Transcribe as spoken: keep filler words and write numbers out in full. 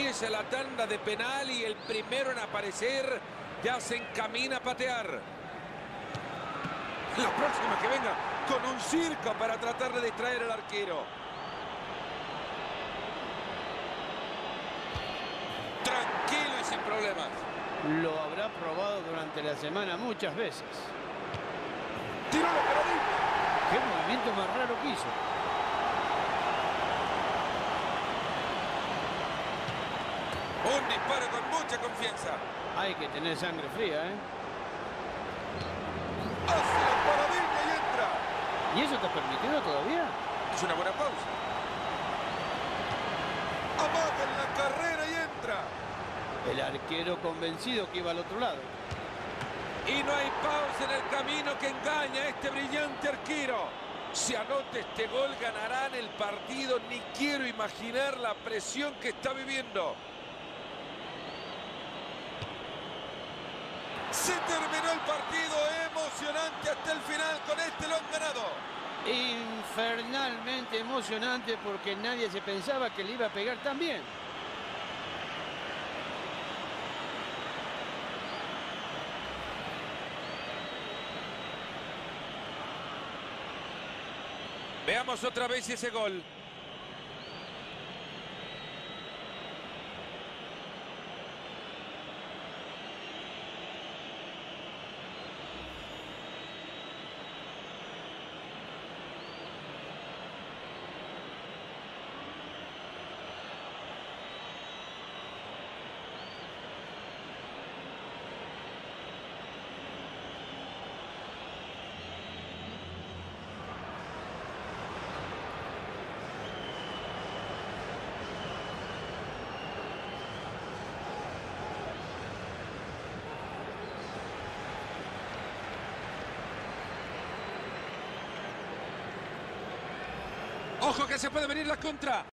empieza la tanda de penal y el primero en aparecer ya se encamina a patear. La próxima que venga con un circo para tratar de distraer al arquero. Tranquilo y sin problemas. Lo habrá probado durante la semana muchas veces. ¡Tiró la paradita! ¡Qué movimiento más raro que hizo! Un disparo con mucha confianza. Hay que tener sangre fría, ¿eh? Hace la paradita y entra. ¿Y eso está permitido todavía? Es una buena pausa. Amata en la carrera y entra. El arquero convencido que iba al otro lado. Y no hay pausa en el camino que engaña a este brillante arquero. Si anota este gol ganarán el partido. Ni quiero imaginar la presión que está viviendo. Se terminó el partido, emocionante hasta el final. Con este lo han ganado. Infernalmente emocionante porque nadie se pensaba que le iba a pegar tan bien. Veamos otra vez ese gol. Ojo que se puede venir la contra.